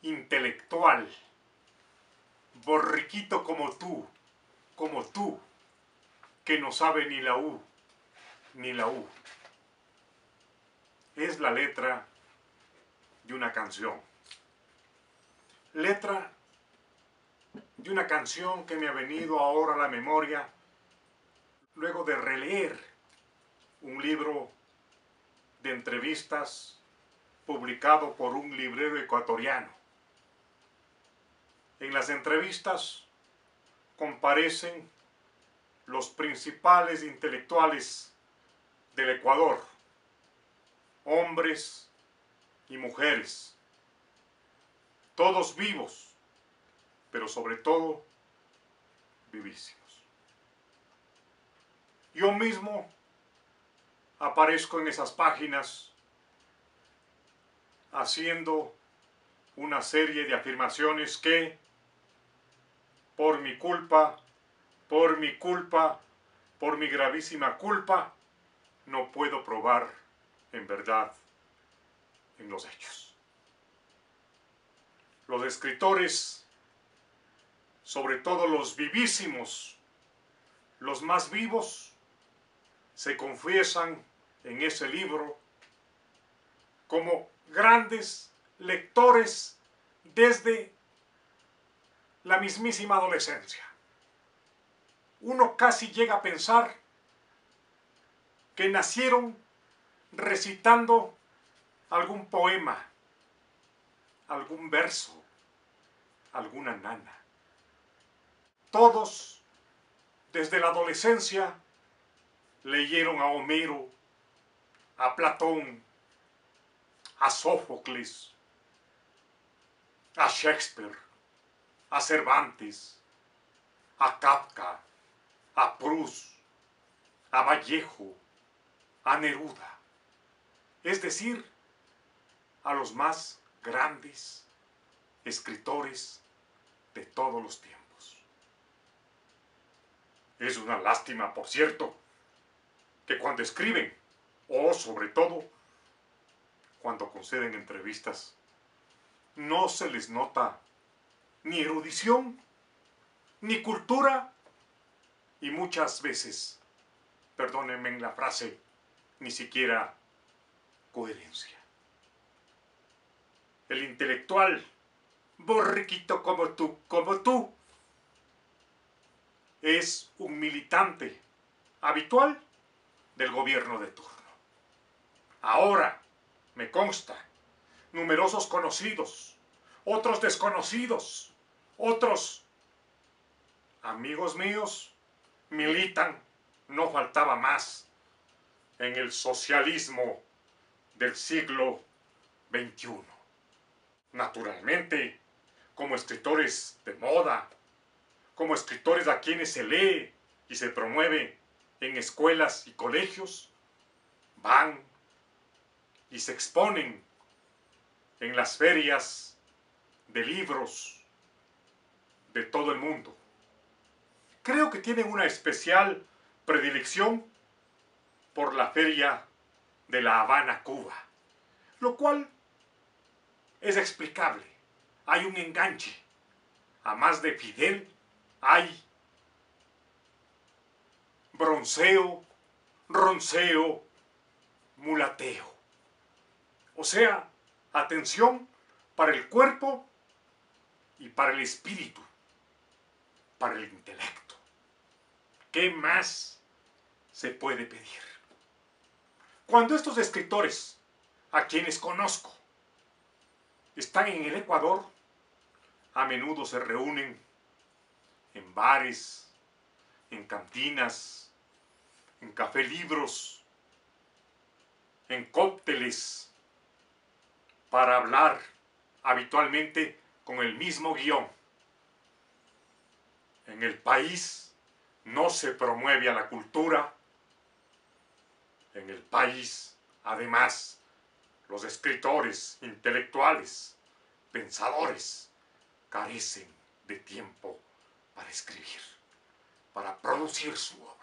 intelectual, borriquito como tú, que no sabe ni la U, ni la U. Es la letra de una canción. Letra de una canción que me ha venido ahora a la memoria luego de releer un libro de entrevistas publicado por un librero ecuatoriano. En las entrevistas comparecen los principales intelectuales del Ecuador, hombres y mujeres, todos vivos, pero sobre todo vivísimos. Yo mismo aparezco en esas páginas haciendo una serie de afirmaciones que, por mi culpa, por mi gravísima culpa, no puedo probar en verdad en los hechos. Los escritores, sobre todo los vivísimos, los más vivos, se confiesan en ese libro como grandes lectores desde la mismísima adolescencia. Uno casi llega a pensar que nacieron recitando algún poema, algún verso, alguna nana. Todos, desde la adolescencia, leyeron a Homero, a Platón, a Sófocles, a Shakespeare, a Cervantes, a Kafka, a Proust, a Vallejo, a Neruda, es decir, a los más grandes escritores de todos los tiempos. Es una lástima, por cierto, que cuando escriben, o sobre todo cuando conceden entrevistas, no se les nota ni erudición, ni cultura, y muchas veces, perdónenme en la frase, ni siquiera coherencia. El intelectual, borriquito como tú, es un militante habitual del gobierno de turno. Ahora, me consta, numerosos conocidos, otros desconocidos, otros amigos míos militan, no faltaba más, en el socialismo del siglo XXI. Naturalmente, como escritores de moda, como escritores a quienes se lee y se promueve en escuelas y colegios, van y se exponen en las ferias de libros de todo el mundo. Creo que tienen una especial predilección por la feria de La Habana, Cuba, lo cual es explicable. Hay un enganche. A más de Fidel, hay bronceo, ronceo, mulateo. O sea, atención para el cuerpo y para el espíritu, para el intelecto. ¿Qué más se puede pedir? Cuando estos escritores, a quienes conozco, están en el Ecuador, a menudo se reúnen en bares, en cantinas, en café libros, en cócteles, para hablar habitualmente con el mismo guión. En el país no se promueve a la cultura. En el país, además, los escritores, intelectuales, pensadores, carecen de tiempo para escribir, para producir su obra.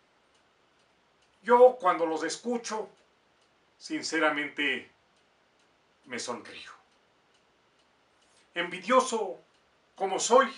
Yo, cuando los escucho, sinceramente me sonrío. envidioso como soy,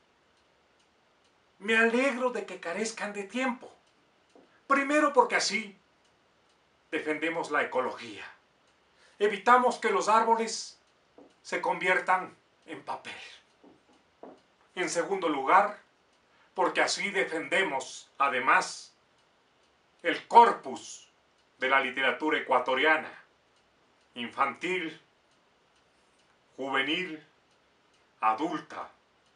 me alegro de que carezcan de tiempo. Primero porque así defendemos la ecología. Evitamos que los árboles se conviertan en papel. En segundo lugar, porque así defendemos, además, el corpus de la literatura ecuatoriana, infantil, juvenil, adulta,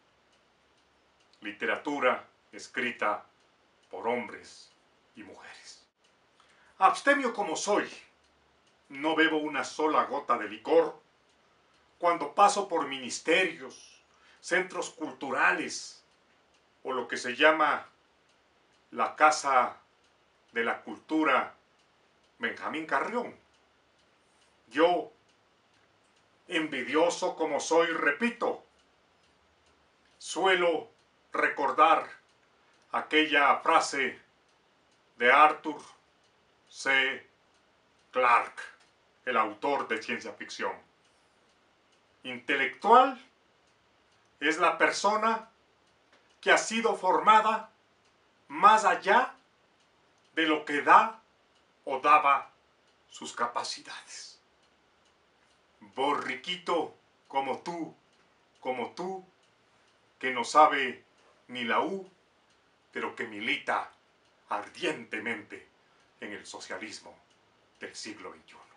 literatura escrita por hombres y mujeres. Abstemio como soy, no bebo una sola gota de licor cuando paso por ministerios, centros culturales o lo que se llama la Casa de la Cultura Benjamín Carrión. Yo, envidioso como soy, repito, suelo recordar aquella frase de Arthur C. Clarke, el autor de ciencia ficción. Intelectual es la persona que ha sido formada más allá de lo que da o daba sus capacidades. Borriquito como tú, que no sabe ni la U, pero que milita ardientemente en el socialismo del siglo XXI.